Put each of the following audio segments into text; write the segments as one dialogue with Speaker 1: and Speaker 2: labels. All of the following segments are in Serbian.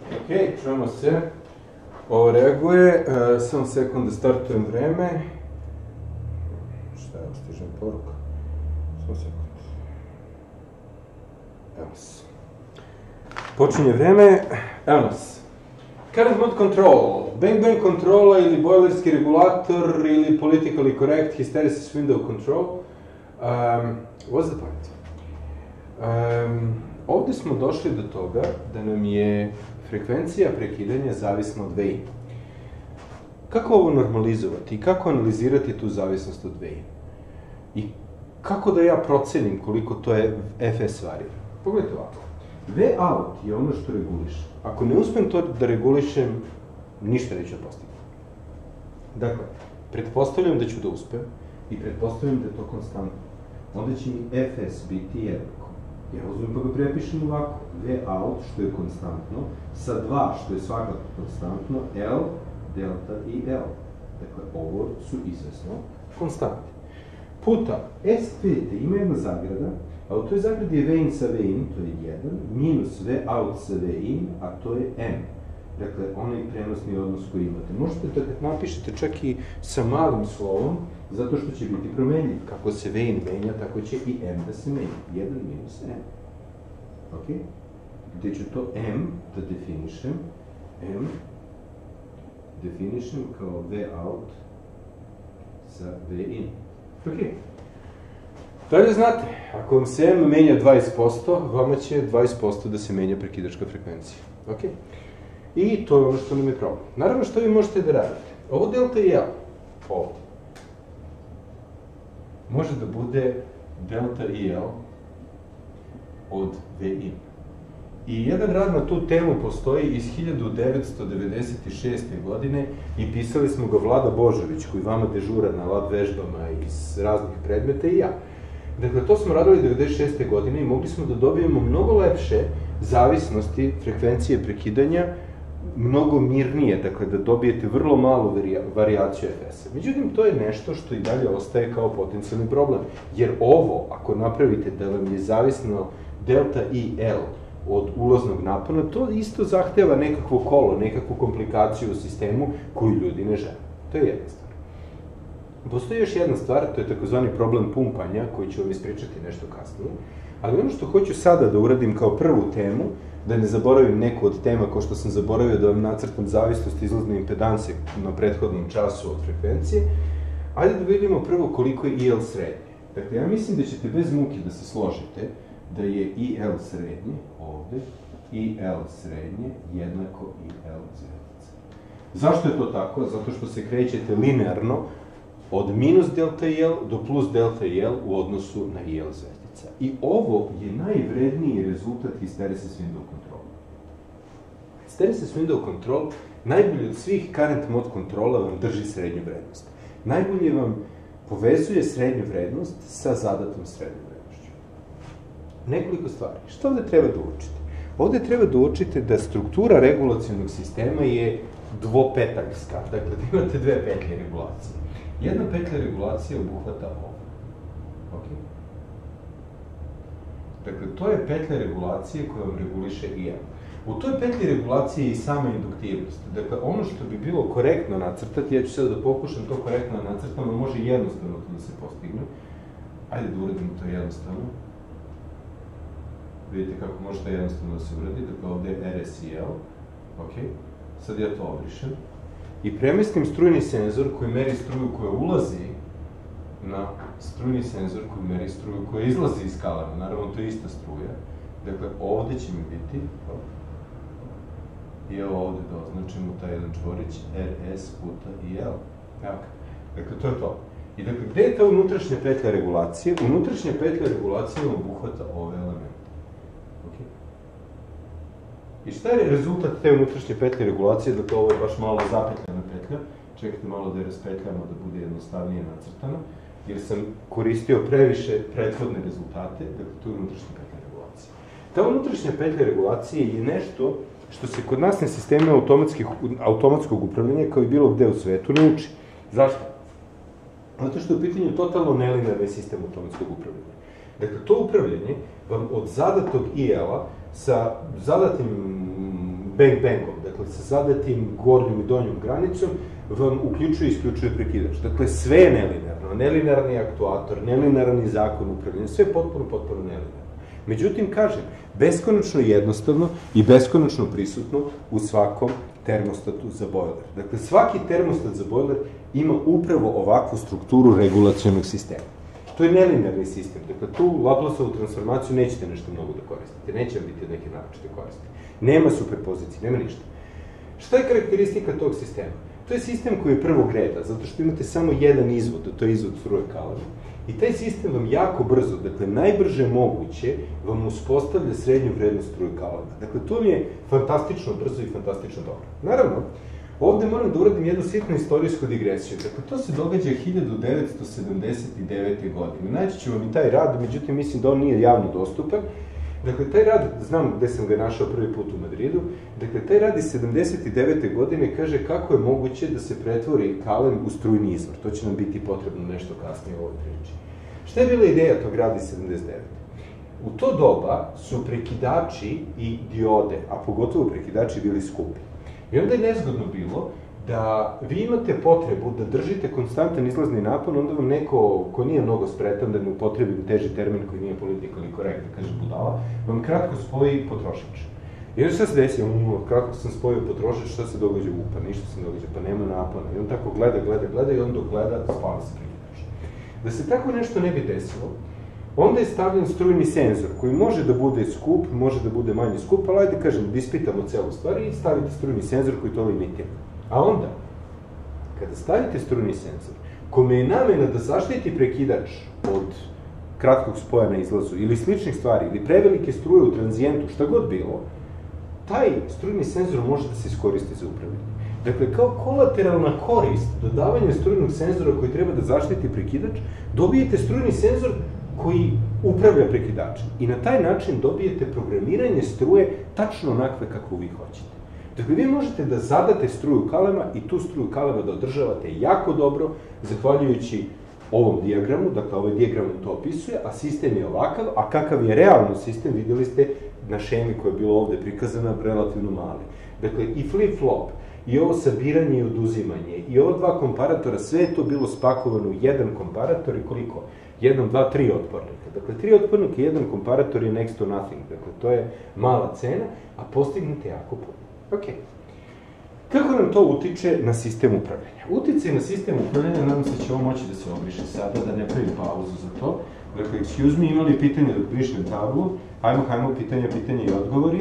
Speaker 1: Ok, čujemo se. Ovo reaguje, samo sekund da startujem vreme. Šta je, stiže mi poruka? Samo sekund. Evo nas. Počinje vreme, evo nas. Current mode control, bang kontrola ili bojlerski regulator ili politically correct hysteresis window control. What's the point? Ovde smo došli do toga da nam je frekvencija prekidanja zavisna od VI. Kako ovo normalizovati i kako analizirati tu zavisnost od VI? I kako da ja procenim koliko to je FS varira? Pogledajte ovako. V out je ono što reguliše. Ako ne uspem to da regulišem, ništa neću da postignem. Dakle, pretpostavljam da ću da uspem i pretpostavljam da je to konstantno. Onda će mi Fs biti jednako. Ja uzmem pa ga prepišem ovako. V out, što je konstantno, sa 2, što je svakako konstantno, L, delta i L. Dakle, ovo su izvesno konstanti. Puta, S, vidite, ima jedna zagrada, a u toj zagradi je V in sa V in, to je 1, minus V out sa V in, a to je M. Dakle, onaj prenosni odnos koji imate. Možete da kad napišete čak i sa malim slovom, zato što će biti promenljiv. Kako se V in menja, tako će i M da se menja. 1 minus M. Ok? Gde ću to M da definišem? M definišem kao V out sa V in. Ok. Dalje znate, ako vam se M menja 20%, vama će 20% da se menja prekidačka frekvencija. Ok? I to je ono što nam je problem. Naravno, što vi možete da radite? Ovo delta i L, ovde, može da bude delta i L od V in. I jedan rad na tu temu postoji iz 1996. godine i pisali smo ga Vlada Božović, koji vama dežura na lab vežbama iz raznih predmeta i ja. Dakle, to smo radili 1996. godine i mogli smo da dobijemo mnogo lepše zavisnosti frekvencije prekidanja, mnogo mirnije, dakle, da dobijete vrlo malu varijaciju FS-a. Međutim, to je nešto što i dalje ostaje kao potencijalni problem, jer ovo, ako napravite da vam je zavisno delta i L od ulaznog napona, to isto zahteva nekakvo kolo, nekakvu komplikaciju u sistemu koju ljudi ne žele. To je jedna stvar. Postoji još jedna stvar, to je takozvani problem pumpanja, koji ću vam ispričati nešto kasnije, ali ono što hoću sada da uradim kao prvu temu, da ne zaboravim neku od tema, kao što sam zaboravio da vam nacrtam zavisnost izlazne impedanse na prethodnom času od frekvencije, ajde da vidimo prvo koliko je IL srednje. Dakle, ja mislim da ćete bez muke da se složite da je IL srednje, ovde, IL srednje jednako IL zvezdica. Zašto je to tako? Zato što se krećete linearno od minus delta IL do plus delta IL u odnosu na IL zvezdica. I ovo je najvredniji rezultat hysteresis window control. Hysteresis window control najbolje od svih current mode kontrola vam drži srednju vrednost. Najbolje vam povezuje srednju vrednost sa zadatom srednjom vrednošću. Nekoliko stvari. Šta ovde treba da učite? Ovde treba da učite da struktura regulacionog sistema je dvopetaljska. Dakle, da imate dve petlje regulacije. Jedna petlja regulacije obuhvata ovo. Ok? Dakle, to je petlja regulacije koja vam reguliše IL. U toj petlji regulacije je i sama induktivnost. Dakle, ono što bi bilo korektno nacrtati, ja ću sada da pokušam to korektno da nacrtam, a može jednostavno to da se postigne. Ajde da uradimo to jednostavno. Vidite kako može to jednostavno da se uradi. Dakle, ovde je RS i L. Ok? Sad ja to obrišem. I premestim strujni senzor koji meri struju koja ulazi na strujni senzor koji meri struju koja izlazi iz kalana. Naravno, to je ista struja. Dakle, ovde će mi biti, i evo ovde da označimo taj jedan čvorić, RS puta i L. Dakle, to je to. I dakle, gde je ta unutrašnja petlja regulacije? Unutrašnja petlja regulacije obuhvata ove elemente. I šta je rezultat te unutrašnje petlje regulacije? Dakle, ovo je baš malo zapetljana petlja. Čekajte malo da je raspetljamo da bude jednostavnije nacrtano, jer sam koristio previše prethodne rezultate, dakle, to je unutrašnja petlja regulacije. Ta unutrašnja petlja regulacije je nešto što se kod nas na sisteme automatskog upravljanja, kao i bilo gde u svetu, ne uči. Zašto? Zato što je u pitanju totalno nelinearni sistem automatskog upravljanja. Dakle, to upravljanje vam od zadatog IL-a sa zadatim bang-bangom, dakle sa zadatim gornjom i donjom granicom, vam uključuje i isključuje prekidač. Dakle, sve je nelinearno, nelinearni aktuator, nelinearni zakon upravljanja, sve je potpuno nelinearno. Međutim, kažem, beskonačno jednostavno i beskonačno prisutno u svakom termostatu za bojler. Dakle, svaki termostat za bojler ima upravo ovakvu strukturu regulacionog sistema. To je nelinearni sistem. Dakle, tu Laplaceovu transformaciju nećete nešto mnogo da koristite, neće vam biti neke naročite koriste. Nema superpozicije, nema ništa. Šta je karakteristika tog sistema? To je sistem koji je prvog reda, zato što imate samo jedan izvod, a to je izvod struje Kalena. I taj sistem vam jako brzo, dakle, najbrže moguće, vam uspostavlja srednju vrednost struje Kalena. Dakle, to mi je fantastično brzo i fantastično dobro. Naravno, ovde moram da uradim jednu sitnu istorijsku digresiju. Dakle, to se događa 1979. godine. Naći ću vam i taj rad, međutim, mislim da on nije javno dostupan. Dakle, taj rad, znam gde sam ga našao prvi put u Madridu, dakle, taj rad iz 79. godine kaže kako je moguće da se pretvori Kalen u strujni izvor. To će nam biti potrebno nešto kasnije u ovoj priči. Šta je bila ideja tog rada iz 79. U to doba su prekidači i diode, a pogotovo prekidači, bili skupi. I onda je nezgodno bilo da vi imate potrebu da držite konstantan izlazni napon, onda vam neko ko nije mnogo spretan, da ne upotrebim teži termin koji nije politikalni korekt, da kaže budala, vam kratko spoji potrošač. I onda šta se desi? Kratko sam spojio potrošač, šta se događa? Pa ništa se događa, pa nema napona. I on tako gleda i onda gleda, spala se prekidač. Da se tako nešto ne bi desilo, onda je stavljen strujni senzor koji može da bude skup, može da bude manje skup, ali ajde kažem, da ispitamo celu stvar i stavite strujni senzor koji to limitira. A onda, kada stavite strujni senzor, kome je namena da zaštiti prekidač od kratkog spoja na izlazu ili sličnih stvari, ili prevelike struje u tranzijentu, šta god bilo, taj strujni senzor može da se iskoristi za upravljanje. Dakle, kao kolateralna korist dodavanja strujnog senzora koji treba da zaštiti prekidač, dobijete strujni senzor koji upravlja prekidačem. I na taj način dobijete programiranje struje tačno onakve kako vi hoćete. Dakle, vi možete da zadate struju Kalema i tu struju Kalema da održavate jako dobro, zahvaljujući ovom dijagramu, dakle, ovaj dijagram to opisuje, a sistem je ovakav, a kakav je realno sistem, videli ste na šemi koja je bila ovde prikazana, relativno mali. Dakle, i flip-flop, i ovo sabiranje i oduzimanje, i ova dva komparatora, sve je to bilo spakovano u jedan komparator i koliko? 1, 2, 3 otpornika. Dakle, 3 otpornika i jedan komparator je next to nothing. Dakle, to je mala cena, a postignete jako puno. Ok. Kako nam to utiče na sistem upravljanja? Uticaj na sistem upravljanja, nadam se da će ovo moći da se obriše sada, da ne pravim pauzu za to. Dakle, excuse me, imali pitanje dok brišem tablu? Hajmo, pitanja i odgovori.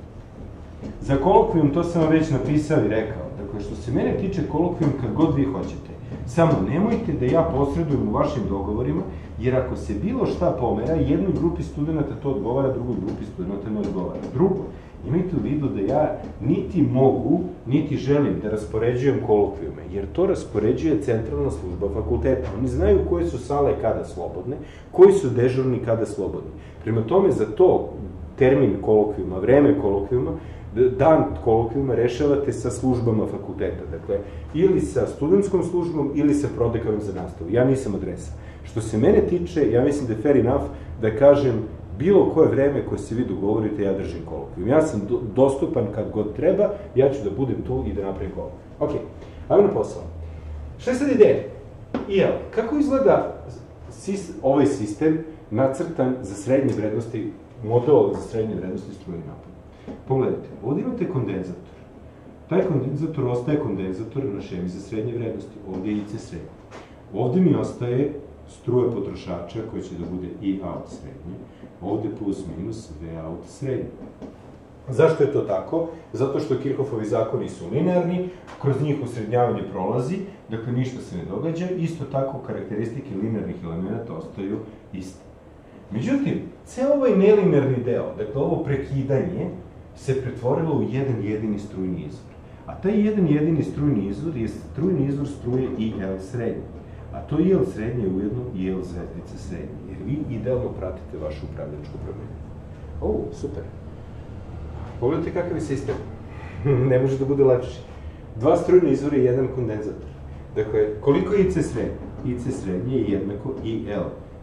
Speaker 1: Za kolokvijum, to sam vam već napisao i rekao. Dakle, što se mene tiče kolokvijum, kad god vi hoćete. Samo nemojte da ja posredujem u vašim dogovorima, jer ako se bilo šta pomera, jednoj grupi studenta to odgovara, drugoj grupi studenta ne odgovara. Drugo, imajte u vidu da ja niti mogu, niti želim da raspoređujem kolokvijume, jer to raspoređuje centralna služba fakulteta. Oni znaju koje su sale kada slobodne, koji su dežurni kada slobodni. Prema tome, za to termin kolokvijuma, vreme kolokvijuma, dan kolokvijuma rešavate sa službama fakulteta. Dakle, ili sa studentskom službom, ili sa prodekanom za nastavu. Ja nisam adresa. Što se mene tiče, ja mislim da je fair enough da kažem bilo koje vreme koje se vi dogovorite, ja držim kolokvijum. Ja sam dostupan kad god treba, ja ću da budem tu i da napravim kolokvijum. Ok, ajmo na posao. Šta je sad ideja? Kako izgleda ovaj sistem nacrtan za srednje vrednosti, model za srednje vrednosti struje napona? Pogledajte, ovdje imate kondenzator. Taj kondenzator ostaje kondenzator na šemi za srednje vrednosti. Ovdje je IC srednje. Ovdje mi ostaje struje potrošača koja će da bude I out srednje. Ovde plus minus V out srednje. Zašto je to tako? Zato što Kirchhoffovi zakoni su linearni, kroz njih usrednjavanje prolazi, dakle ništa se ne događa, isto tako karakteristike linearnih elemenata ostaju iste. Međutim, ceo ovaj nelinearni deo, dakle ovo prekidanje, se pretvorilo u jedan jedini strujni izvor. A taj jedan jedini strujni izvor je strujni izvor struje IL srednje. A to IL srednje je ujedno IL zvezdica srednje, jer vi idealno pratite vašu upravljačku promenu. Super. Pogledajte kakav je sistem. Ne može da bude lepši. Dva strujna izvora i jedan kondenzator. Dakle, koliko je IC srednje? IC srednje je jednako IL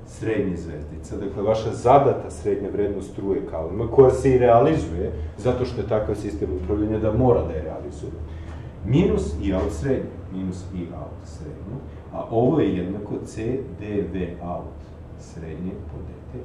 Speaker 1: srednje zvezdica, dakle vaša zadata srednja vrednost struje kalima, koja se i realizuje, zato što je takav sistem upravljanja da mora da je realizuje, minus i out srednje, a ovo je jednako C dV out srednje po dt.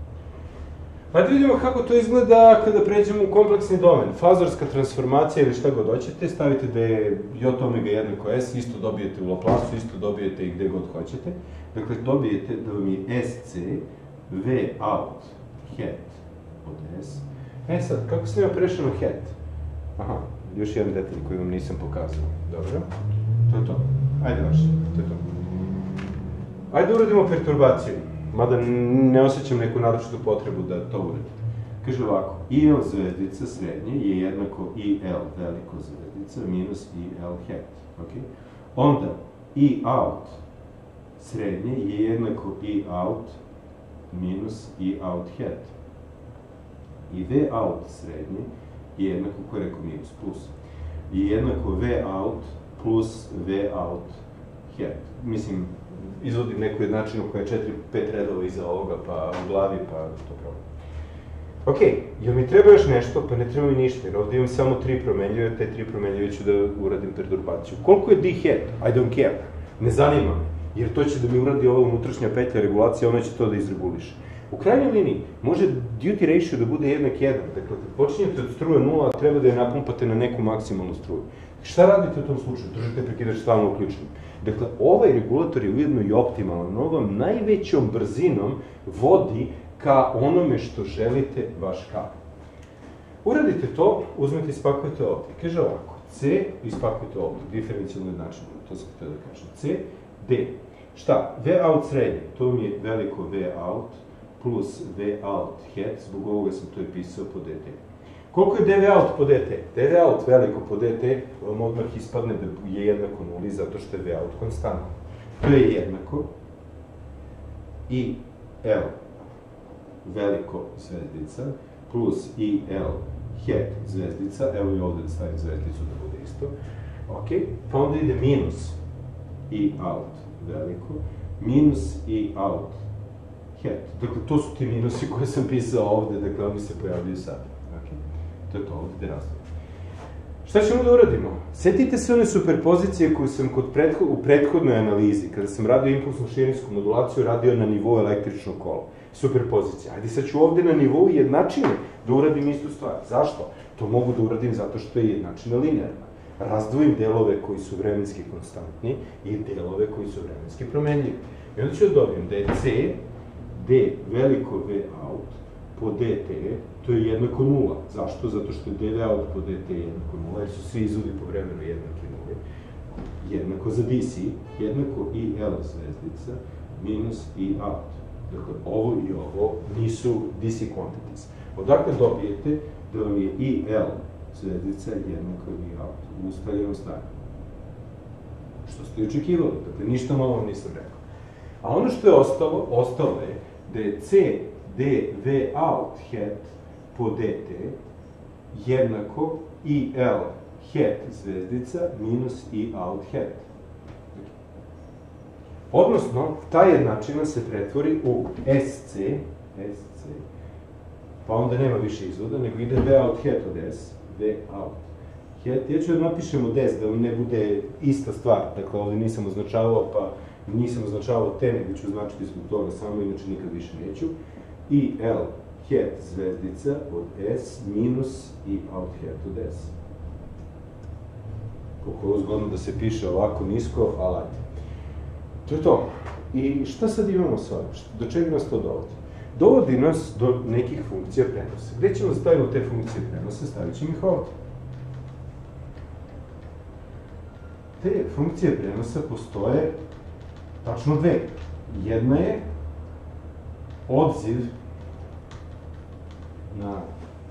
Speaker 1: Hajde vidimo kako to izgleda kada pređemo u kompleksni domen. Fazorska transformacija ili šta god hoćete, stavite da je j omega jednako s, isto dobijete u Laplasu, isto dobijete i gde god hoćete. Dakle, dobijete da vam je SC V out het od S. E sad, kako sam ja prešao na het? Aha, još jedan detalj koji vam nisam pokazao. Dobro, to je to. Ajde vaše, to je to. Ajde uradimo perturbaciju. Mada ne osjećam neku naročitu potrebu da to uradim. Kaže ovako, IL zvezdica srednje je jednako IL veliko zvezdica minus IL het. Onda I out srednje je jednako I out minus I out het. I V out srednje je jednako, ko je rekao minus, plus. Je jednako V out plus V out het. Mislim, izvodim neku jednačinu koja je 4-5 redova iza ovoga, pa u glavi, pa to problem. Ok, jel mi treba još nešto? Pa ne treba mi ništa, jer ovdje imam samo 3 promenljive, te 3 promenljive ću da uradim perturbaciju. Koliko je d het? I don't care. Ne zanima me, jer to će da mi uradi ova unutrašnja petlja regulacija, ona će to da izreguliše. U krajnjoj liniji, može duty ratio da bude jednak 1, dakle, kad počinjete od struje 0, treba da je napumpate na neku maksimalnu struju. Šta radite u tom slučaju? Držite prekidač stalno uključen. Dakle, ovaj regulator je ujedno i optimalan, on vam najvećom brzinom vodi ka onome što želite vaš kabel. Uradite to, uzmete i ispakujete ovdje. Kaže ovako, C, ispakujete ovdje, diferencijalno jednačinu, to sam htio da kažem. C, D. Šta? V out srednje, to mi je veliko V out plus V out het, zbog ovoga sam to je pisao po dt. Koliko je dV out po dt? dV out veliko po dt, vam odmah ispadne da je jednako nuli, zato što je V out konstantno. To je jednako i L veliko zvezdica plus i L het zvezdica, evo i ovdje da stavim zvezdicu da bude isto, ok, pa onda ide minus i out veliko, minus i out het. Dakle, to su ti minusi koje sam pisao ovde, dakle, oni se pojavljaju sad. To je to, ovde gde razlijem. Šta ćemo da uradimo? Setite se one superpozicije koju sam u prethodnoj analizi, kada sam radio impulsnu širinsku modulaciju, radio na nivou električnog kola. Superpozicija. Ajde, sad ću ovde na nivou jednačine da uradim istu stvar. Zašto? To mogu da uradim zato što je jednačina linearna. Razdvojim delove koji su vremenski konstantni i delove koji su vremenski promenljivi. I onda ću da dobijem da je C, D veliko V out po dt, to je jednako 0. Zašto? Zato što je dv out po dt jednako 0, jer su svi izvodi po vremenu jednaki 0. Jednako za dc, jednako i L zvezdica minus i out. Dakle, ovo i ovo nisu dc quantities. Odakle dobijete da vam je i L zvezdica jednako i out u ustaljenom stanju. Što ste očekivali, dakle, ništa novo nisam rekao. A ono što je ostalo je da je C dv out het po dt jednako i L het zvezdica minus i out het. Odnosno, ta jednačina se pretvori u SC, pa onda nema više izvoda, nego ide V out het od S, V out het. Ja ću da napišem od S, da vam ne bude ista stvar, dakle ovdje nisam označavao, pa nisam označavao te, nego ću označiti zbog toga samo, inače nikad više neću. I L het zvezdica od S minus i out het od S. Koliko je zgodno da se piše ovako nisko, ali ajde. To je to. I šta sad imamo s ovim? Do čega nas to dovodi? Dovodi nas do nekih funkcija prenosa. Gde ćemo stavimo te funkcije prenosa? Stavit ćemo ih ovdje. Te funkcije prenosa postoje tačno dve. Jedna je odziv na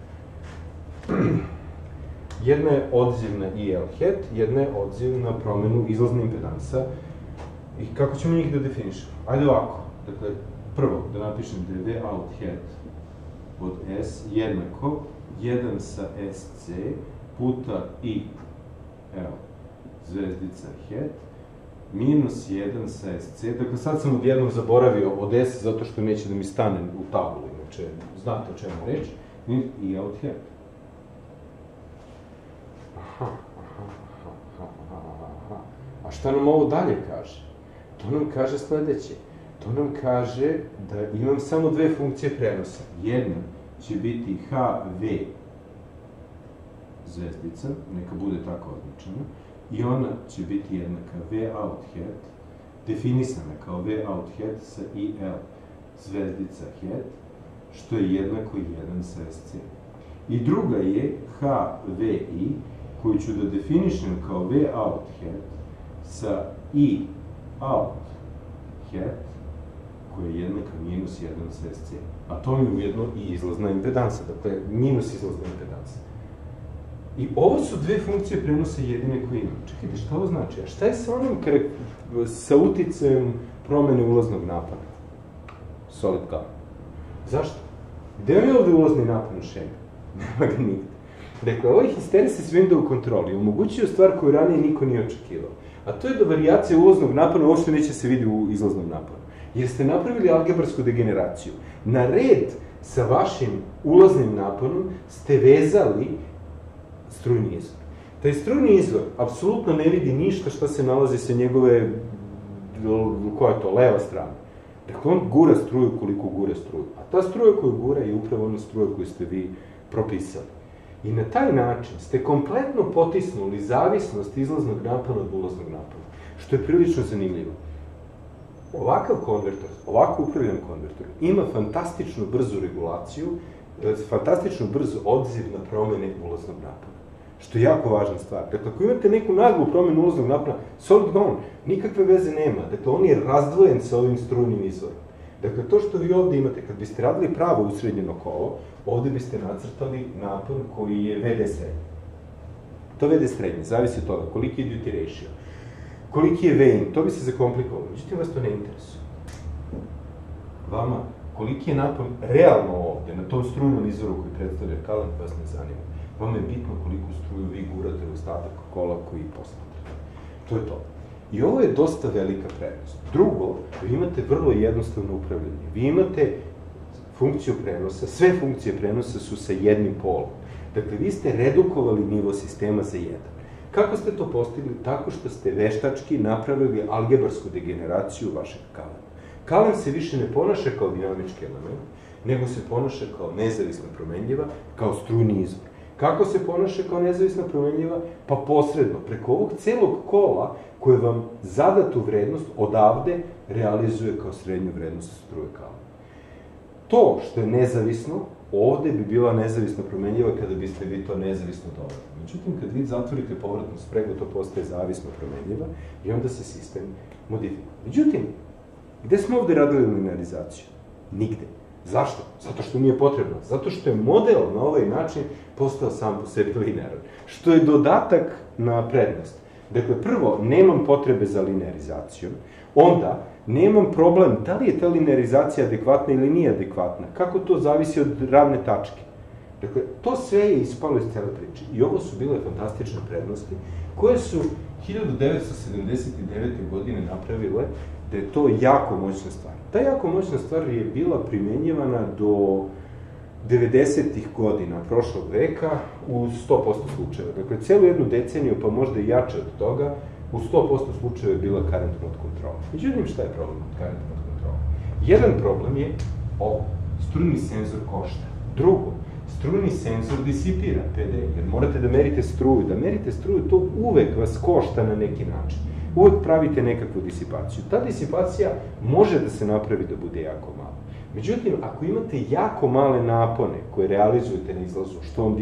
Speaker 1: jedna je odziv na IL het, jedna je odziv na promenu izlazne impedansa. I kako ćemo njih da definišemo? Ajde ovako. Dakle, prvo da napišem dv out het od S jednako 1 sa SC puta i L zvezdica het minus 1 sa SC. Dakle, sad sam odjednom zaboravio od S zato što neće da mi stane u tablu. Inače, znate o čemu reč. I out here. A šta nam ovo dalje kaže? To nam kaže sledeće. To nam kaže da imam samo dve funkcije prenosa. Jedna će biti HV zvezdica, neka bude tako označena, i ona će biti jednaka V out head, definisana kao V out head sa IL zvezdica head, što je jednako 1 sa SC. I druga je HVI, koju ću da definišem kao V out head sa I out head, koja je jednaka minus 1 sa SC. A to mi je ujedno i izlazna impedansa, dakle, minus izlazna impedansa. I ovo su dve funkcije prenosa jedine koje imam. Čekajte, šta ovo znači? A šta je sa onom sa uticajem promene ulaznog napona? Solid kao. Zašto? Gde je ovde ulazni napon u šemi? Nema ga nigde. Dakle, ovaj hysteresis window control je omogućio stvar koju ranije niko nije očekivao. A to je da varijacija ulaznog napona uopšte neće se vidi u izlaznom naponu. Jer ste napravili algebarsku degeneraciju. Na red sa vašim ulaznim naponom ste vezali strujni izvor. Taj strujni izvor apsolutno ne vidi ništa što se nalazi sa njegove, koja je to, leva strana. Dakle, on gura struju koliko gura struju. A ta struja koju gura je upravo ona struja koju ste vi propisali. I na taj način ste kompletno potisnuli zavisnost izlaznog napona od ulaznog napona, što je prilično zanimljivo. Ovakav konvertor, ovako upravljan konvertor, ima fantastično brzu regulaciju, fantastično brz odziv na promene ulaznog napona, što je jako važna stvar. Dakle, ako imate neku naglu promenu ulaznog napona, solid gone, nikakve veze nema. Dakle, on je razdvojen sa ovim strujnim izvorom. Dakle, to što vi ovde imate, kad biste radili pravo usrednjeno kolo, ovde biste nacrtali napon koji je VD srednji. To VD srednji, zavisi od toga koliki je duty ratio, koliki je vein, to bi se zakomplikovalo. Međutim, vas to ne interesuje. Vama, koliki je napon realno ovde, na tom strujnom izvoru koji predstavlja current, vas ne zanima. Vama je bitno koliko struju vi gurate u ostatak kola koji posmatrate. To je to. I ovo je dosta velika prednost. Drugo, vi imate vrlo jednostavno upravljanje. Vi imate funkciju prenosa, sve funkcije prenosa su sa jednim polom. Dakle, vi ste redukovali nivo sistema za jedan. Kako ste to postigli? Tako što ste veštački napravili algebarsku degeneraciju vašeg kalena. Kalen se više ne ponaša kao dinamički element, nego se ponaša kao nezavisna promenljiva, kao strujni izvor. Kako se ponaša kao nezavisna promenljiva? Pa posredno, preko ovog celog kola koje vam zadatu vrednost odavde realizuje kao srednju vrednost struje kalena. To što je nezavisno, ovde bi bila nezavisna promenljiva kada biste vi to nezavisno dodali. Međutim, kad vi zatvorite povratnu spregu, to postaje zavisno promenljiva i onda se sistem modifikuje. Međutim, gde smo ovde radili linearizaciju? Nigde. Zašto? Zato što nije potrebno. Zato što je model na ovaj način postao sam po sebi linearan. Što je dodatak na prednost. Dakle, prvo, nemam potrebe za linearizacijom, onda nemam problem da li je ta linearizacija adekvatna ili nije adekvatna, kako to zavisi od ravne tačke. Dakle, to sve je ispalo iz cele priče. I ovo su bile fantastične prednosti, koje su 1979. godine napravile da je to jako moćna stvar. Ta jako moćna stvar je bila primenjivana do 90-ih godina prošlog veka u 100% slučajeva. Dakle, celu jednu deceniju, pa možda i jače od toga, u 100% slučajeva je bila current mode kontrola. Međutim, šta je problem od current mode kontrola? Jedan problem je ovo, strujni senzor košta. Drugo, strujni senzor disipira PD, jer morate da merite struju. Da merite struju, to uvek vas košta na neki način. Uvek pravite nekakvu disipaciju. Ta disipacija može da se napravi da bude jako mala. Međutim, ako imate jako male napone koje realizujete na izlazu, što vam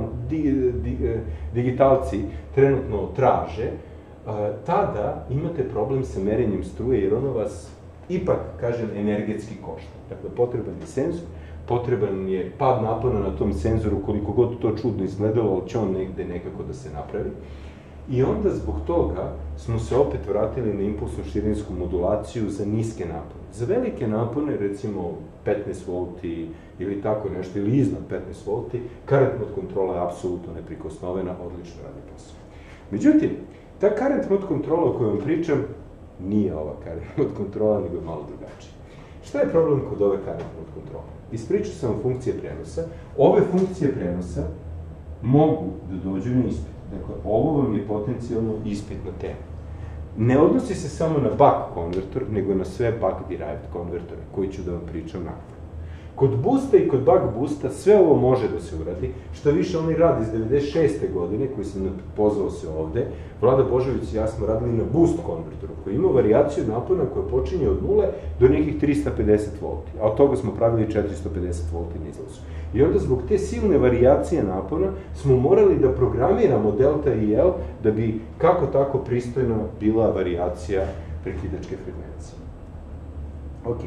Speaker 1: digitalci trenutno traže, tada imate problem sa merenjem struje, jer ono vas ipak, kažem, energetski košta. Dakle, potreban je senzor, potreban je pad napona na tom senzoru, koliko god to čudno izgledalo, ali će on negde nekako da se napravi. I onda zbog toga smo se opet vratili na impulsnu širinsku modulaciju za niske napone. Za velike napone, recimo 15 volti ili tako nešto, ili iznad 15 volti, current mode kontrola je apsolutno neprikosnovena, odlično radi posao. Međutim, ta current mode kontrola o kojoj vam pričam nije ova current mode kontrola, nego je malo drugačije. Šta je problem kod ove current mode kontrole? Ispričao sam vam funkcije prenosa. Ove funkcije prenosa mogu da dođu na ispit. Dakle, ovo vam je potencijalno ispitna tema. Ne odnosi se samo na buck konvertor, nego na sve buck-derived konvertore, koji ću da vam pričam nakon. Kod boosta i kod buck boosta sve ovo može da se uradi, što više onaj rad iz 96. godine, koji sam pozvao se ovde, Vlada Božović i ja smo radili na boost konvertoru, koji ima varijaciju napona koja počinje od 0 do nekih 350 volti, a od toga smo pravili 450 volti na izlazu. I onda zbog te silne varijacije napona smo morali da programiramo delta i L da bi kako tako pristojno bila varijacija prekidačke frekvencije. Ok.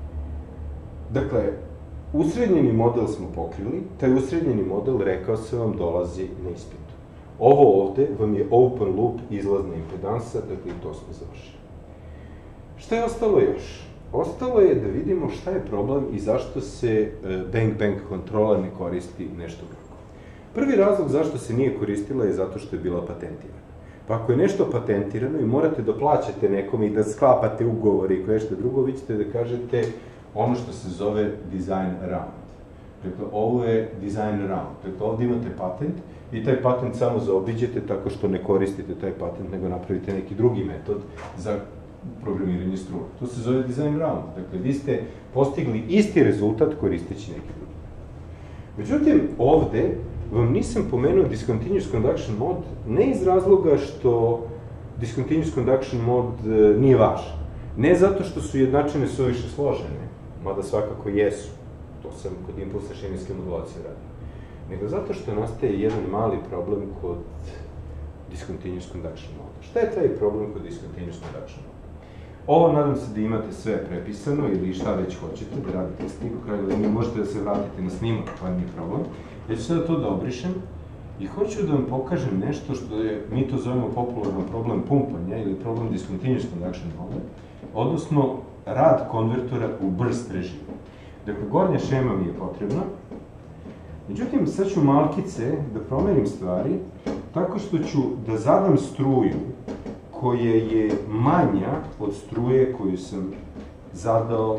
Speaker 1: Dakle, usrednjeni model smo pokrili, taj usrednjeni model, rekao sam vam, dolazi na ispitu. Ovo ovde vam je open loop izlazna impedansa, dakle i to smo završili. Šta je ostalo još? Ostalo je da vidimo šta je problem i zašto se bang-bang kontrola ne koristi nešto drugo. Prvi razlog zašto se nije koristila je zato što je bila patentirana. Pa ako je nešto patentirano i morate da plaćate nekome i da sklapate ugovore i nešto drugo, vi ćete da kažete ono što se zove design around. Dakle, ovo je design around. Dakle, ovde imate patent i taj patent samo zaobiđete tako što ne koristite taj patent, nego napravite neki drugi metod za programiranje struje. To se zove design around. Dakle, vi ste postigli isti rezultat koristeći neki drugi. Međutim, ovde vam nisam pomenuo discontinuous conduction mode, ne iz razloga što discontinuous conduction mode nije važan. Ne zato što su jednačine suviše složene, mada svakako jesu, to sam kod impulsa šemijske modulacije radio, nego zato što nastaje jedan mali problem kod discontinuous conduction mode. Šta je taj problem kod discontinuous conduction mode? Ovo nadam se da imate sve prepisano ili šta već hoćete da radite s tim, u kraju godine možete da se vratite na snimak, to nije problem. Ja ću sada to da obrišem i hoću da vam pokažem nešto što je, mi to zovemo popularno problem pumpanja ili problem discontinuous conduction mode, odnosno rad konvertora u burst režimu. Dakle, gornja šema mi je potrebna, međutim, sad ću malkice da promenim stvari tako što ću da zadam struju koja je manja od struje koju sam zadao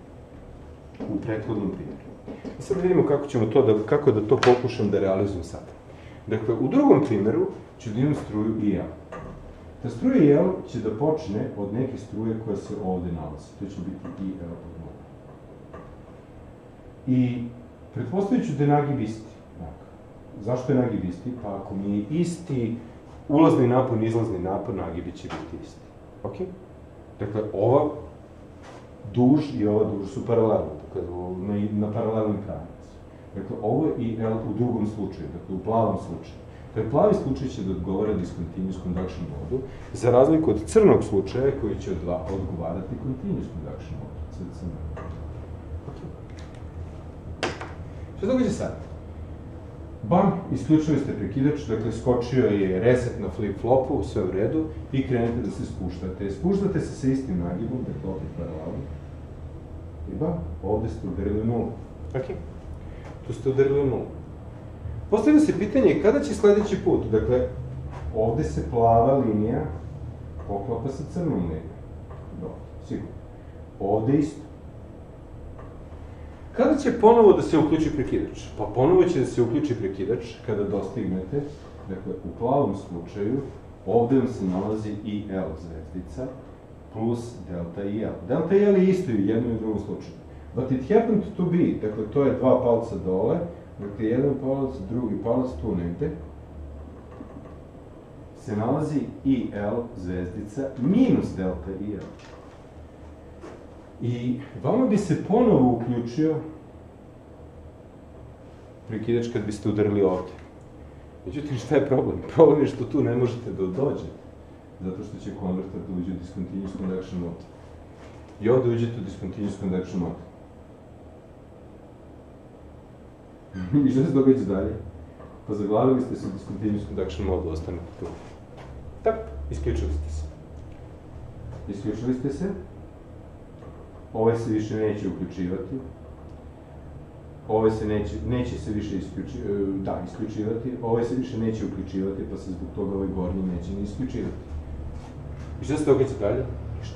Speaker 1: u prethodnom primjeru. Sad vidimo kako da to pokušam da realizujem sada. Dakle, u drugom primjeru ću da imam struju IL. Ta struja IL će da počne od neke struje koja se ovde nalazi. To će biti IL od 0. I pretpostavit ću da je nagib isti. Zašto je nagib isti? Pa ako mi je isti ulazni napon i izlazni napon, nagibi će biti isti. Ok? Dakle, ova duž i ova duž su paralelni, na paralelnim krajnici. Dakle, ovo je IL u drugom slučaju, dakle, u plavom slučaju. Taj plavi slučaj će da odgovara discontinuous conduction modu, za razliku od crnog slučaja koji će odgovarati continuous conduction modu. Šta se događa sad? Bam, isključili ste prekidač, dakle skočio je reset na flip-flopu, sve u redu, i krenete da se spuštate. Spuštate se sa istim nagibom, dakle opet paralelno. I bam, ovde ste udarili nulu. Ok, tu ste udarili nulu. Postavlja se pitanje kada će sledeći put, dakle, ovde se plava linija poklapa sa crnom linijom. Dobro, sigurno. Ovde isto. Kada će ponovo da se uključi prekidač? Pa ponovo će da se uključi prekidač kada dostignete, dakle, u plavom slučaju, ovde vam se nalazi IL zvezdica plus delta IL. Delta IL je isto i u jednom i u drugom slučaju. But it happened to be, dakle, to je dva palca dole, dakle, jedan palac, drugi palac, tu negde, se nalazi IL zvezdica minus delta IL. I vama bi se ponovo uključio prekidač kad biste udarili ovde. Međutim, šta je problem? Problem je što tu ne možete da dođete, zato što će konverter da uđe u discontinuous conduction mode. I ovde uđete u discontinuous conduction mode. I šta se događa dalje? Pa zaglavili ste se u discontinuous conduction mode, ostanete tu. Tak, isključili ste se. Isključili ste se. Ovaj se više neće uključivati. Ovaj se neće se više isključivati. Ovaj se više neće uključivati, pa se zbog toga ovaj gornji neće ni isključivati. I šta se događa dalje? Ništa.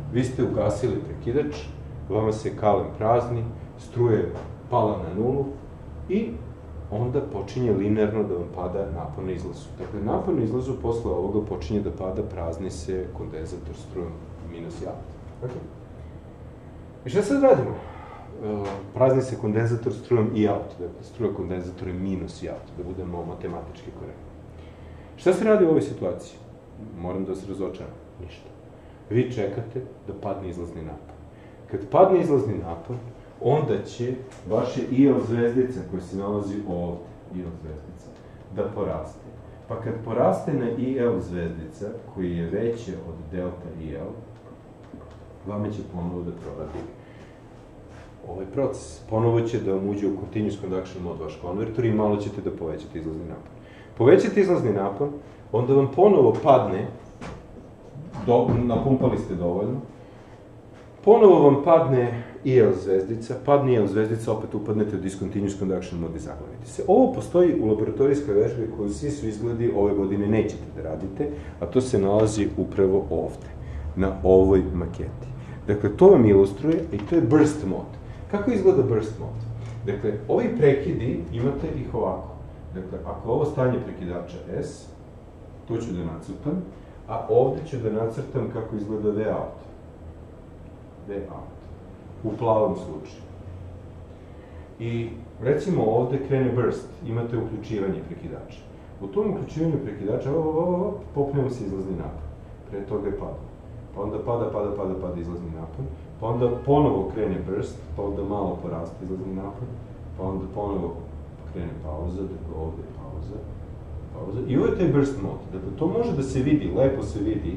Speaker 1: vi ste ugasili prekidač, vama se kalem prazni, struje pala na nulu i onda počinje linearno da vam pada napon na izlazu. Dakle, napon na izlazu posle ovoga počinje da pada, prazni se kondenzator strujom minus i out. I šta sad radimo? Prazni se kondenzator strujom i out, dakle, struja kondenzator je minus i out, da budemo matematički korektni. Šta se radi u ovoj situaciji? Moram da se razočaram. Ništa. Vi čekate da padne izlazni napon. Kad padne izlazni napon, onda će vaše IL zvezdica koja se nalazi ovde, IL zvezdica, da poraste. Pa kad poraste na IL zvezdica, koji je veće od delta IL, vama će ponovo da proradi ovaj proces. Ponovo će da vam uđe u continuous conduction mode vaš konvertor i malo ćete da povećate izlazni napon. Povećate izlazni napon, onda vam ponovo padne, napumpali ste dovoljno, ponovo vam padne IL zvezdica, padne IL zvezdica, opet upadnete u discontinuous conduction mode i zaglavite se. Ovo postoji u laboratorijskoj vežbi koju svi su izgledi ove godine nećete da radite, a to se nalazi upravo ovde, na ovoj maketi. Dakle, to vam ilustruje i to je burst mode. Kako izgleda burst mode? Dakle, ovi prekidi imate ih ovako. Dakle, ako ovo stanje prekidača S, tu ću da nacrtam, a ovde ću da nacrtam kako izgleda V out. V out. U plavom slučaju. I, recimo, ovde krene burst, imate uključivanje prekidača. U tom uključivanju prekidača, popnemo se izlazni napon. Pre toga je pada. Pa onda pada izlazni napon. Pa onda ponovo krene burst, pa onda malo poraste izlazni napon. Pa onda ponovo krene pauza, dakle ovde je pauza. I ovo je taj burst mode. Dakle, to može da se vidi, lepo se vidi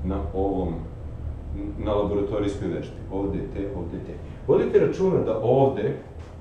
Speaker 1: na laboratorijskoj vežbi. Ovde je te, ovde je te. Vodite računa da ovde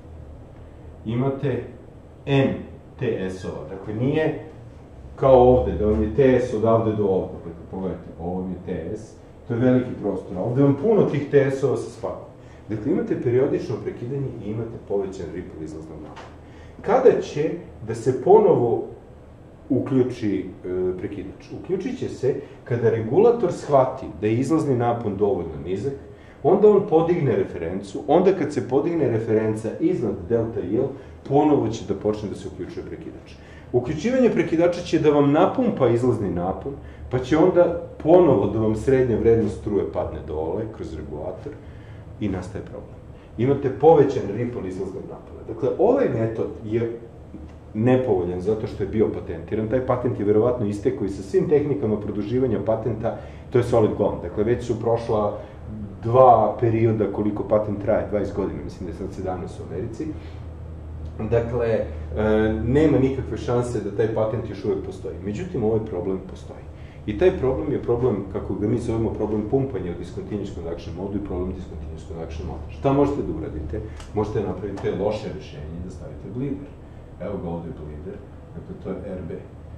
Speaker 1: imate N TS-ova. Dakle, nije kao ovde, da vam je TS odavde do ovde. Dakle, pogledajte, ovo vam je TS, to je veliki prostor. A ovde vam puno tih TS-ova se spava. Dakle, imate periodično prekidanje i imate povećan ripple izlaznog napona. Kada će da se ponovo uključi prekidač? Uključit će se kada regulator shvati da je izlazni napon dovoljno nizak, onda on podigne referencu, onda kad se podigne referenca iznad delta IL, ponovo će da počne da se uključuje prekidač. Uključivanje prekidača će da vam napumpa izlazni napon, pa će onda ponovo da vam srednja vrednost struje padne dole kroz regulator i nastaje problem. Imate povećan ripple izlaznog napona. Dakle, ovaj metod je nepovoljan zato što je bio patentiran. Taj patent je verovatno istekao i sa svim tehnikama produživanja patenta, to je solid gone. Dakle, već su prošla 2 perioda koliko patent traje, 20 godina, mislim da je sad 17 u Americi. Dakle, nema nikakve šanse da taj patent još uvek postoji. Međutim, ovaj problem postoji. I taj problem je problem, kako ga mi zovemo, problem pumpanja u discontinuous conduction modu i problem discontinuous conduction moda. Šta možete da uradite? Možete napraviti loše rešenje i da stavite bleeder. Evo ga ovde bleeder, dakle to je RB.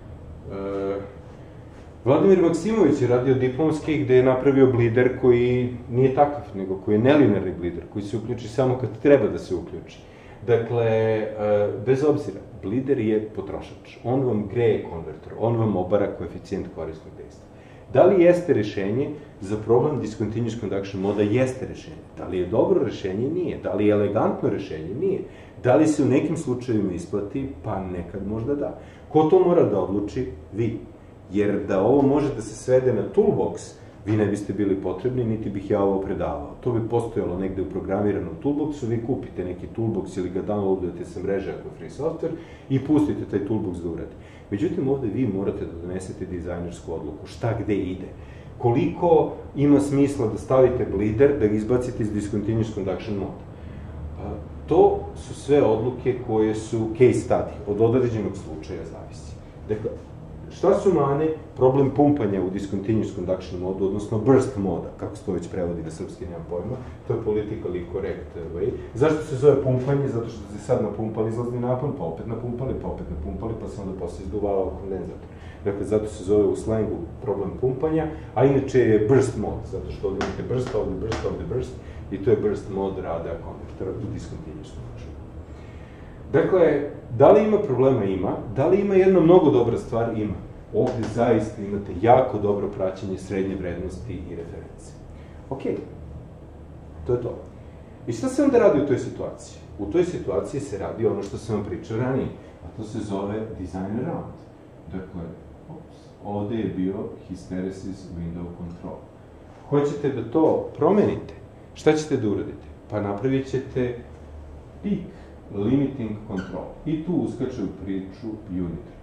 Speaker 1: Vladimir Maksimović je radio diplomski gde je napravio bleeder koji nije takav, nego koji je nelinearni bleeder, koji se uključi samo kad treba da se uključi. Dakle, bez obzira, bleeder je potrošač. On vam greje konvertor, on vam obara koeficijent korisnog dejstva. Da li jeste rešenje za problem discontinuous conduction moda? Jeste rešenje. Da li je dobro rešenje? Nije. Da li je elegantno rešenje? Nije. Da li se u nekim slučajevima isplati? Pa nekad možda da. Ko to mora da odluči? Vi. Jer da ovo može da se svede na toolbox, vi ne biste bili potrebni, niti bih ja ovo predavao. To bi postojalo negde u programiranom toolboxu, vi kupite neki toolbox ili ga downloadujete sa mreže ako je free software i pustite taj toolbox da uradi. Međutim, ovde vi morate da donesete dizajnersku odluku, šta gde ide. Koliko ima smisla da stavite bleeder, da ga izbacite iz discontinuous conduction moda. To su sve odluke koje su case study, od određenog slučaja zavisi. Dakle, šta su mane? Problem pumpanja u discontinuous conduction modu, odnosno burst moda, kako se to već prevodi na srpski, nemam pojma, to je politically correct way. Zašto se zove pumpanje? Zato što se sad napumpali izlazni napon, pa opet napumpali, pa se onda posle izduvao kondenzator. Dakle, zato se zove u slangu problem pumpanja, a inače je burst mode, zato što ovde imate burst, ovde burst, i to je burst mode rada konvertora u discontinuous conduction. Dakle, da li ima problema? Ima. Da li ima jedna mnogo dobra stvar? Ima. Ovde zaista imate jako dobro praćenje srednje vrednosti i reference. Ok. To je to. I šta se onda radi u toj situaciji? U toj situaciji se radi ono što sam vam pričao ranije, a to se zove design around. Dakle, ovde je bio hysteresis window control. Hoćete da to promenite? Šta ćete da uradite? Pa napravit ćete peak limiting control. I tu uskače u priču unit.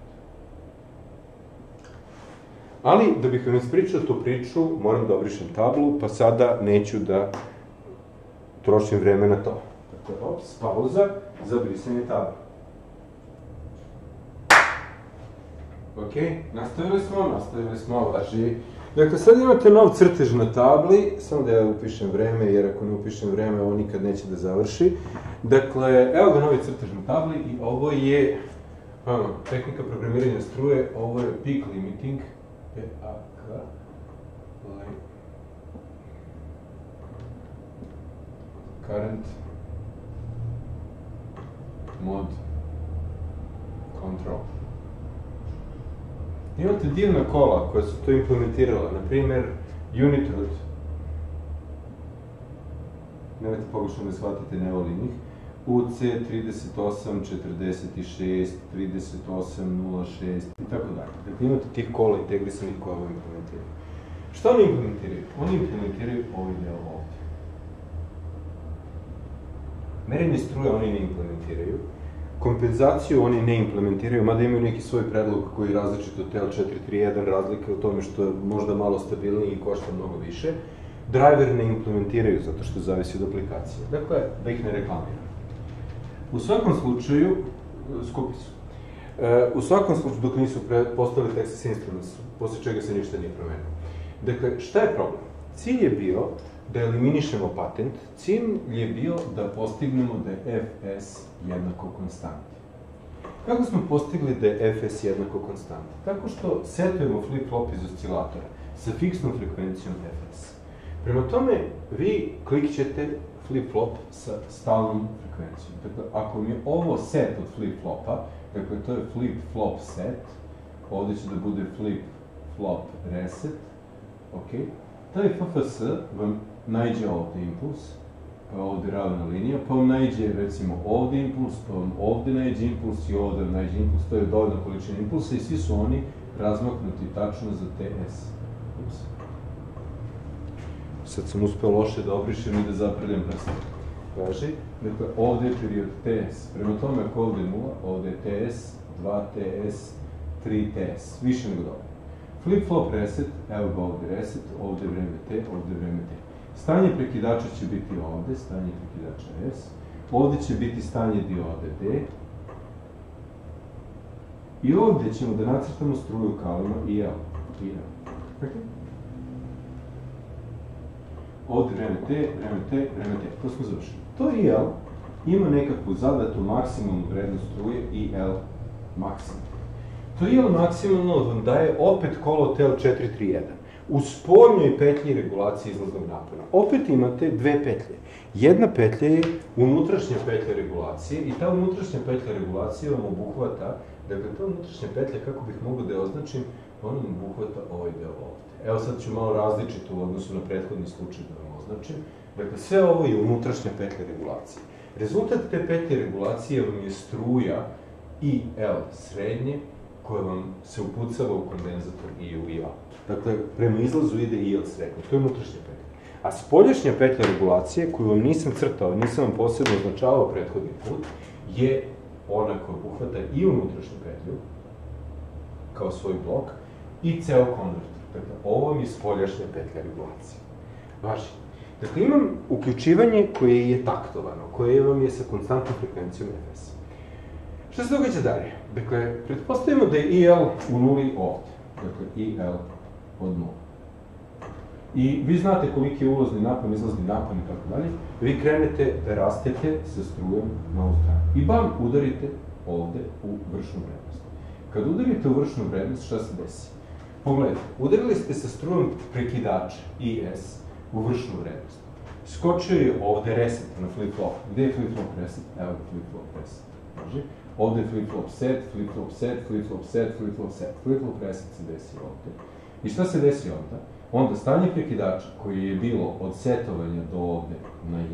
Speaker 1: Ali, da bih vam ispričao tu priču, moram da obrišem tablu, pa sada neću da trošim vreme na to. Dakle, pauza za brisanje table. Ok, nastavili smo, važi. Dakle, sad imate nov crtež na tabli, samo da ja upišem vreme, jer ako ne upišem vreme, ovo nikad neće da završi. Dakle, evo ga novi crtež na tabli i ovo je tehnika programiranja struje, ovo je peak limiting, P-A-K, current mod control. Imate divna kola koja su to implementirala, na primer Unitrod. Nemojte pogrešno da shvatite, ne volim njih. UC 3846, 3806 i tako dalje. Dakle, imate tih kola integrisanih koja ovo implementiraju. Šta oni implementiraju? Oni implementiraju ovaj deo ovde. Merenje struje oni ne implementiraju. Kompenzaciju oni ne implementiraju, mada imaju neki svoj predlog koji je različit od TL431, razlika u tome što je možda malo stabilniji i košta mnogo više. Driver ne implementiraju, zato što zavisi od aplikacije. Dakle, da ih ne reklamiram. U svakom slučaju, skupi su. U svakom slučaju, dok nisu postavili Texas Instruments, posle čega se ništa nije promenilo. Dakle, šta je problem? Cilj je bio da eliminišemo patent, cilj je bio da postignemo da je Fs jednako konstanti. Kako smo postigli da je Fs jednako konstanti? Tako što setujemo flip-flop iz oscilatora sa fiksnom frekvencijom Fs. Prema tome, vi klikćete flip-flop sa stalnom frekvencijom. Dakle, ako mi je ovo set od flip-flopa, dakle, to je flip-flop set, ovde će da bude flip-flop reset, ok, taj FFS vam najde ovde impuls, pa ovde ravna linija, pa vam najde, recimo, ovde impuls, pa vam ovde najde impuls i ovde vam najde impuls, to je dovoljna količina impulsa i svi su oni razmaknuti tačno za TS. Sad sam uspeo loše da obrišem i da zaprljam prste. Važi, dakle, ovde je period TS. Prema tome, ako ovde je 0, ovde je TS, 2 TS, 3 TS. Više nego dobro. Flip-flop reset, evo ga ovde reset, ovde je vreme T, ovde je vreme T. Stanje prekidača će biti ovde, stanje prekidača S. Ovde će biti stanje diode D. I ovde ćemo da nacrtamo struju kalima i L. Ovde vreme T, vreme T, vreme T. To smo završili. To IL ima nekakvu zadatu maksimalnu vrednost struje IL maksimum. To IL maksimalno vam daje opet kolo TL431. U spoljnoj petlji regulacije izlaznog napona. Opet imate dve petlje. Jedna petlja je unutrašnja petlja regulacije i ta unutrašnja petlja regulacije vam obuhvata, dakle, ta unutrašnja petlja, kako bih mogao da je označim, ona vam obuhvata ovaj deo ovde. Evo sad ću malo različito u odnosu na prethodni slučaj da vam označim. Dakle, sve ovo je unutrašnja petlja regulacije. Rezultat te petlje regulacije vam je struja IL srednje, koja vam se upucava u kondenzator i u IL. Dakle, prema izlazu ide IL srednje. To je unutrašnja petlja. A spoljašnja petlja regulacije, koju vam nisam crtao, nisam vam posebno označavao prethodni put, je ona koja obuhvata i unutrašnju petlju, kao svoj blok, i ceo konverter. Dakle, ovo mi je spoljašnja petlja regulacije. Važi. Dakle, imam uključivanje koje je taktovano, koje vam je sa konstantnom frekvencijom Fs. Šta se događa dalje? Dakle, pretpostavimo da je IL u nuli ovde. Dakle, IL od 0. I vi znate koliki je ulazni napon, izlazni napon i tako dalje. Vi krenete da rastete sa strujom na ovu stranu. I bam, udarite ovde u vršnu vrednost. Kad udarite u vršnu vrednost, šta se desi? Pogledajte, udarili ste sa strujom prekidača IS u vršnu vrednost. Skočio je ovde reset na flip-flop. Gde je flip-flop reset? Evo je flip-flop reset. Može? Ovde je flip-flop set, flip-flop set, flip-flop set, flip-flop set. Flip-flop reset se desi ovde. I šta se desi onda? onda stanje prekidača koje je bilo od setovanja do ovde na 1,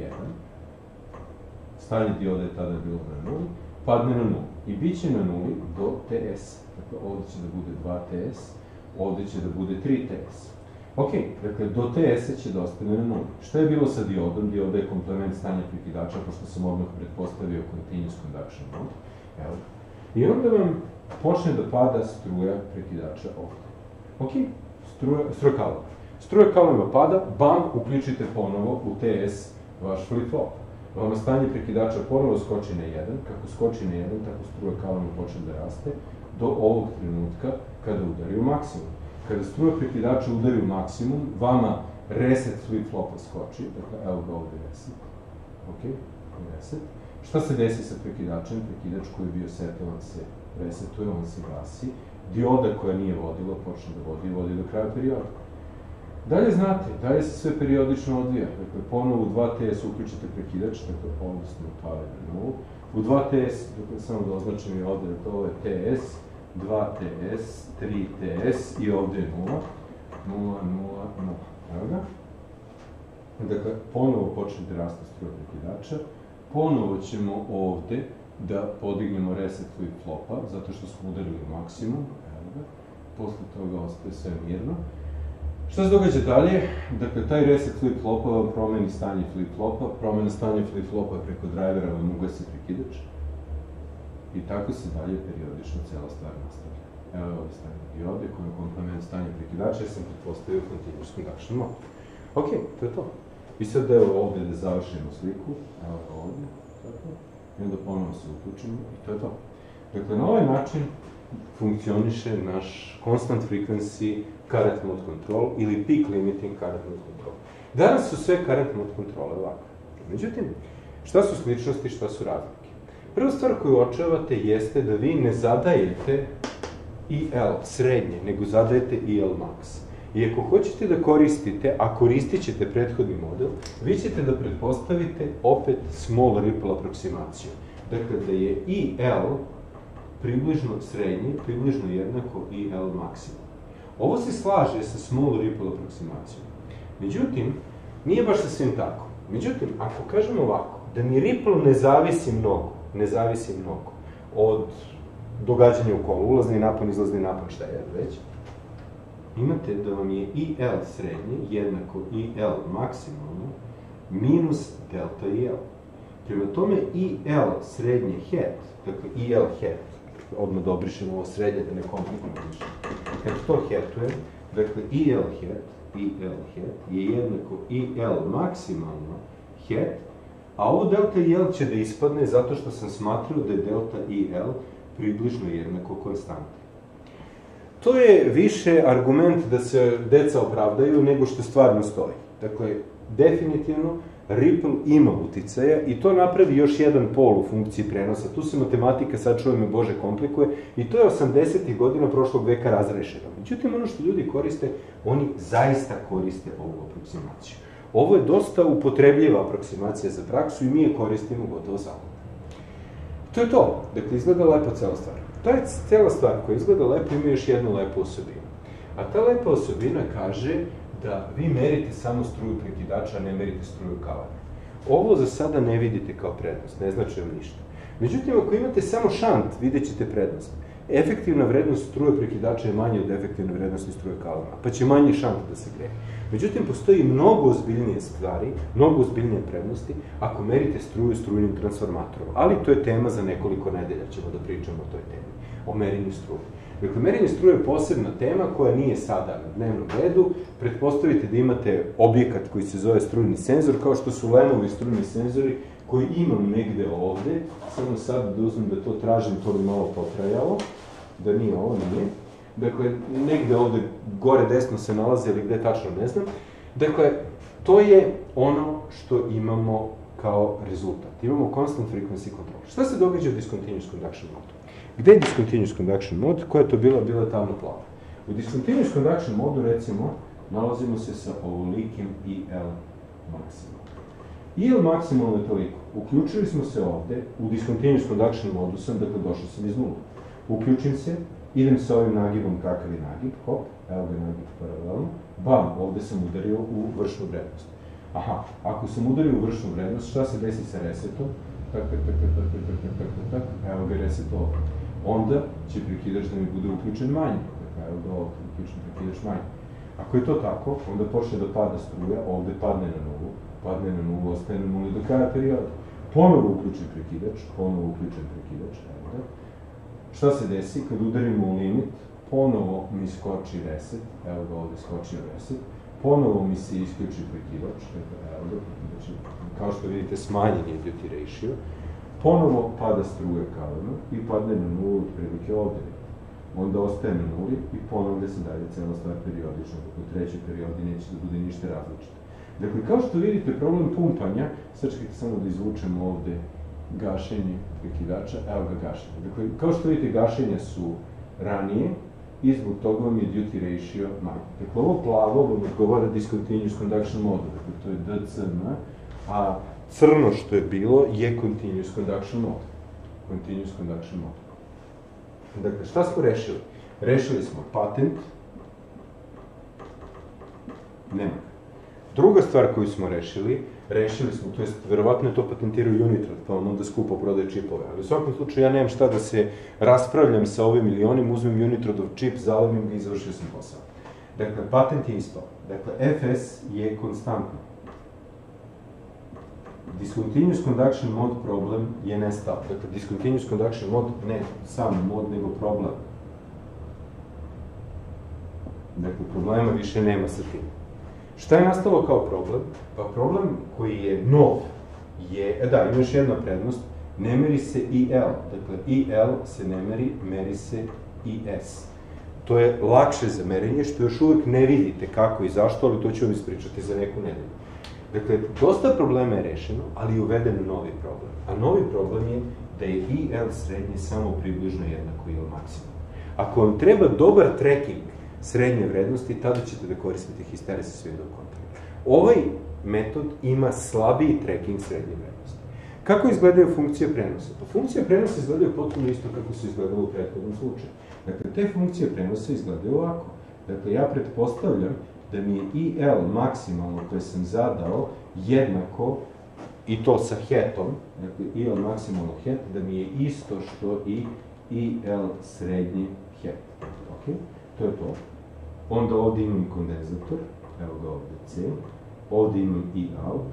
Speaker 1: stanje diode je tada bilo na 0, padne na 0 i bit će na 0 do TS. Dakle, ovde će da bude 2TS, ovde će da bude 3TS. Ok, dakle, do TS-a će da ostane na 0. Šta je bilo sa diodom? Dioda je komplement stanja prekidača, pošto sam odmah pretpostavio continuous conduction mode. Evo. I onda vam počne da pada struja prekidača ovde. Ok, struja kalama. Struja kalama pada, bam, uključite ponovo u TS vaš flip-flop. Vama stanje prekidača ponovo skoči na 1, kako skoči na 1, tako struja kalama počne da raste, do ovog trenutka kada udari u maksimum. Kada struja prekidača udari u maksimum, vama reset flip-flopa skoči, dakle, evo ga ovde reset. Ok, reset. Šta se desi sa prekidačem? Prekidač koji je bio setovan se resetuje, on se gasi. Dioda koja nije vodila, počne da vodi do kraja perioda. Dalje znate, dalje se sve periodično odvija. Dakle, ponovo u 2TS uključite prekidač, dakle, ovde smo upali na 0. U 2TS, dakle, samo da označim i ovde, dakle, ovo je TS, 2TS, 3TS i ovde je 0. 0, 0, 0. Evo ga. Dakle, ponovo počne da raste struja prekidača. Ponovo ćemo ovde da podignemo reset flip-flopa, zato što smo udarili maksimum. Evo ga. Posle toga ostaje sve mirno. Šta se događa dalje? Dakle, taj reset flip-flopa vam promeni stanje flip-flopa, promena stanja flip-flopa preko drivera vam ugasi prekidač. I tako se dalje periodično cela stvar nastavlja. Evo je ovde stanje diode koja je komplement stanja prekidača, jer sam pretpostavio continuous conduction mode. Ok, to je to. I sad evo ovde da završimo sliku, evo je ovde, tako, i onda ponovno se uključimo i to je to. Dakle, na ovaj način funkcioniše naš constant frequency current mode control ili peak limiting current mode control. Danas su sve current mode kontrole ovakve. Međutim, šta su sličnosti, šta su razlike? Prva stvar koju uočavate jeste da vi ne zadajete IL srednje, nego zadajete IL max. I ako hoćete da koristite, a koristit ćete prethodni model, vi ćete da pretpostavite opet small ripple aproksimaciju. Dakle, da je IL približno srednje, približno jednako IL maksimum. Ovo se slaže sa small ripple aproksimacijom. Međutim, nije baš sasvim tako. Međutim, ako kažemo ovako, da mi ripple ne zavisi mnogo od događanja u kolu, ulazni napon, izlazni napon, šta je već, imate da vam je IL srednje jednako IL maksimalno minus delta IL. Prema tome, IL srednje het, dakle IL het, odmah da obrišemo ovo srednje, da ne komplikujemo više. Kad to hetujem, dakle IL het je jednako IL maksimalno het, a ovo delta IL će da ispadne zato što sam smatrao da je delta IL približno jednako konstanti. To je više argument da se deca opravdaju nego što stvarno stoji. Dakle, definitivno, ripple ima uticaja i to napravi još jedan pol u funkciji prenosa. Tu se matematika, sad čujem me Bože, komplikuje i to je 80. godina prošlog veka razrešeno. Međutim, ono što ljudi koriste, oni zaista koriste ovu aproksimaciju. Ovo je dosta upotrebljiva aproksimacija za praksu i mi je koristimo gotovo samo. To je to. Dakle, izgleda lepo cela stvar. Ta je cela stvar koja izgleda lepo ima još jednu lepu osobinu. A ta lepa osobina kaže da vi merite samo struju prekidača, a ne merite struju kalame. Ovo za sada ne vidite kao prednost, ne znači vam ništa. Međutim, ako imate samo šant, vidjet ćete prednost. Efektivna vrednost struje prekidača je manja od efektivne vrednosti struje kalama, pa će manji šant da se greje. Međutim, postoji mnogo ozbiljnije stvari, mnogo ozbiljnije prednosti ako merite struju strujnim transformatorom. Ali to je tema za nekoliko nedelja, ćemo da pričamo o toj temi, o merenju struje. Dakle, merenje struje je posebna tema koja nije sada na dnevnom redu. Pretpostavite da imate objekat koji se zove strujni senzor, kao što su Lemovi strujni senzori, koji imam negde ovde. Samo sad da uzmem da to tražim, to bi malo potrajalo. Da nije ovo, nije. Dakle, negde ovde gore desno se nalazi, ali gde tačno ne znam. Dakle, to je ono što imamo kao rezultat. Imamo constant frequency control. Šta se događa u discontinuous conduction modu? Gde je discontinuous conduction mod? Koja je to bila? Bila je tamno plava. U discontinuous conduction modu, recimo, nalazimo se sa ovolikim IL maksimum. IL maksimalno je toliko. Uključili smo se ovde, u discontinuous conduction modu sam, dakle došao sam iz nula. Uključim se, idem sa ovim nagibom kakav je nagib, hop, evo ga nagib paralelno, bam, ovde sam udario u vršnu vrednost. Aha, ako sam udario u vršnu vrednost, šta se desi sa resetom? Tak, evo ga reset ovde. Onda će prekidač da mi bude uključen manje, evo ga ovde, uključen prekidač manje. Ako je to tako, onda počne da pada struja, ovde padne na nulu, ostaje na nuli do kraja perioda. Ponovo uključen prekidač, evo da. Šta se desi? Kad udarimo u limit, ponovo mi skoči reset, evo ga ovde skočio reset, ponovo mi se isključi prekidač, evo ga, znači, kao što vidite smanjen je duty ratio, ponovo pada struja kalema i padne na nulu otprilike ovde. Onda ostaje na nuli i ponavlja se dalje cela stvar periodično, dok u trećoj periodi neće da bude ništa različito. Dakle, kao što vidite, problem pumpanja, sačekajte samo da izvučemo ovde gašenje prekidača, evo ga gašenje. Dakle, kao što vidite, gašenja su ranije i zbog toga vam je duty ratio manje. Dakle, ovo plavo vam odgovara discontinuous conduction mode, dakle, to je DCM, a crno što je bilo je continuous conduction mode. Dakle, šta smo rešili? Rešili smo patent, nema. Druga stvar koju smo rešili smo, to jest, verovatno je to patentirao Unitrad, pa on onda skupo prodaje čipove, ali u svakom slučaju ja nemam šta da se raspravljam sa ovim ili onim, uzmem Unitradov čip, zalemim ga i završio sam posao. Dakle, patent je isto. Dakle, FS je konstantno. Discontinuous conduction mode problem je nestao. Dakle, discontinuous conduction mode, ne sam mod, nego problem. Dakle, problema više nema sa tim. Šta je nastalo kao problem? Pa problem koji je nov je, da, ima još jedna prednost, ne meri se IL. Dakle, IL se ne meri, meri se IS. To je lakše za merenje, što još uvek ne vidite kako i zašto, ali to ću vam ispričati za neku nedelju. Dakle, dosta problema je rešeno, ali je uveden novi problem. A novi problem je da je IL srednje samo približno jednako IL maksimum. Ako vam treba dobar tracking srednje vrednosti, tada ćete da koristite histeresis video control. Ovaj metod ima slabiji tracking srednje vrednosti. Kako izgledaju funkcije prenosa? Pa funkcije prenosa izgledaju potpuno isto kako su izgledalo u prethodnom slučaju. Dakle, te funkcije prenosa izgledaju ovako. Dakle, ja pretpostavljam da mi je IL maksimalno koje sam zadao jednako, i to sa hetom, dakle, IL maksimalno het, da mi je isto što i IL srednji het. Ok? To je to. Onda ovde imam kondenzator, evo ga ovde C, ovde imam I out,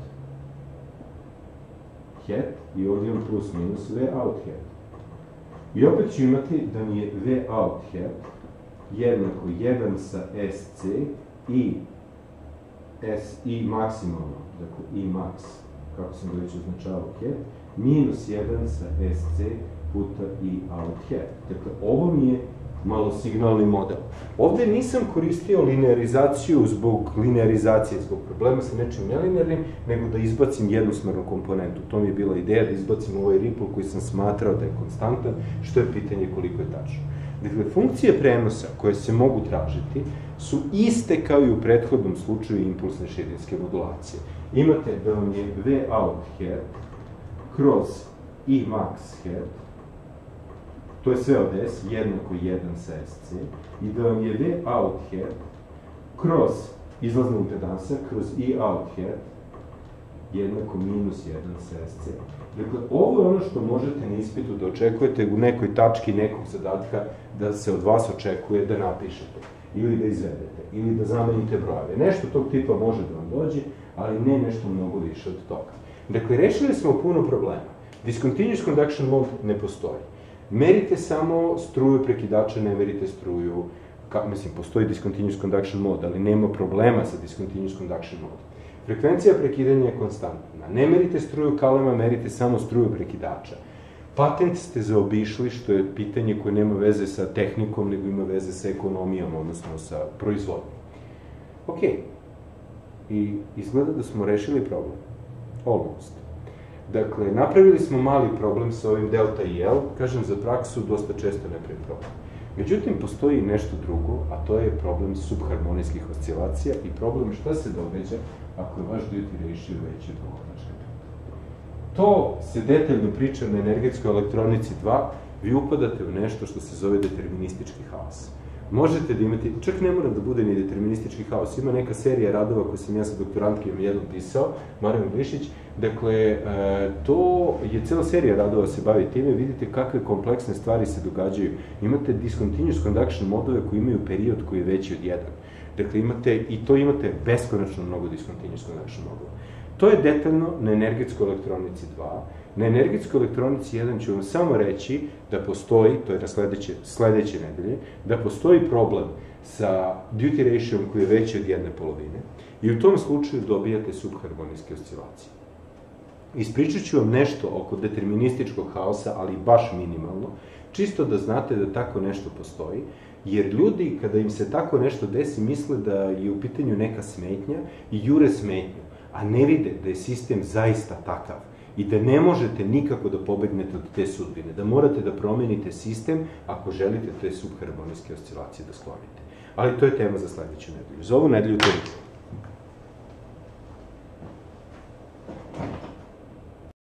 Speaker 1: het, i ovde imam plus minus V out het. I opet ću imati da mi je V out het jednako 1 sa SC i SI maksimalno, dakle I max, kako sam ga već označavao het, minus 1 sa SC puta I out het. Dakle, ovo mi je malosignalni model. Ovde nisam koristio linearizaciju zbog linearizacije, zbog problema sa nečim nelinearnim, nego da izbacim jednosmernu komponentu. To mi je bila ideja da izbacim ovaj ripple koji sam smatrao da je konstantan, što je pitanje koliko je tačno. Dakle, funkcije prenosa koje se mogu tražiti su iste kao i u prethodnom slučaju impulsne širinske modulacije. Imate da vam je V out het kroz I max het, to je sve od S, jednako 1 sa SC, i da vam je V out het kroz izlazna impedansa, kroz I out het, jednako minus 1 sa SC. Dakle, ovo je ono što možete na ispitu da očekujete u nekoj tački nekog zadatka da se od vas očekuje da napišete, ili da izvedete, ili da zamenite brojeve. Nešto tog tipa može da vam dođe, ali ne nešto mnogo više od toga. Dakle, rešili smo puno problema. Discontinuous conduction mode ne postoji. Merite samo struju prekidača, ne merite struju, mislim, postoji discontinuous conduction mode, ali nema problema sa discontinuous conduction mode. Frekvencija prekidanja je konstantna. Ne merite struju kalema, merite samo struju prekidača. Patent ste zaobišli, što je pitanje koje nema veze sa tehnikom, nego ima veze sa ekonomijom, odnosno sa proizvodnjom. Ok. I izgleda da smo rešili problem. Almost. Dakle, napravili smo mali problem sa ovim delta IL, kažem, za praksu dosta često ne pravi problem. Međutim, postoji nešto drugo, a to je problem subharmonijskih oscilacija i problem šta se događa ako je vaš duty ratio veći od 0.5. To se detaljno priča na energetskoj elektronici 2, vi upadate u nešto što se zove deterministički haos. Možete da imate, čak ne mora da bude ni deterministički haos, ima neka serija radova koju sam ja sa doktorantkim jednom pisao, Marijom Glišić, dakle, to je cela serija radova se bavi time, vidite kakve kompleksne stvari se događaju. Imate discontinuous conduction modove koji imaju period koji je veći od 1. Dakle, imate beskonačno mnogo discontinuous conduction modova. To je detaljno na energetskoj elektronici 2. Na energetskoj elektronici 1 ću vam samo reći da postoji, to je na sledeće nedelje, da postoji problem sa duty ratio-om koji je veći od 1/2 i u tom slučaju dobijate subharmonijske oscilacije. Ispričat ću vam nešto oko determinističkog haosa, ali baš minimalno, čisto da znate da tako nešto postoji, jer ljudi, kada im se tako nešto desi, misle da je u pitanju neka smetnja i jure smetnju, a ne vide da je sistem zaista takav i da ne možete nikako da pobegnete od te sudbine, da morate da promenite sistem ako želite te subharmonijske oscilacije da sklonite. Ali to je tema za sledeću nedelju. Za ovu nedelju to je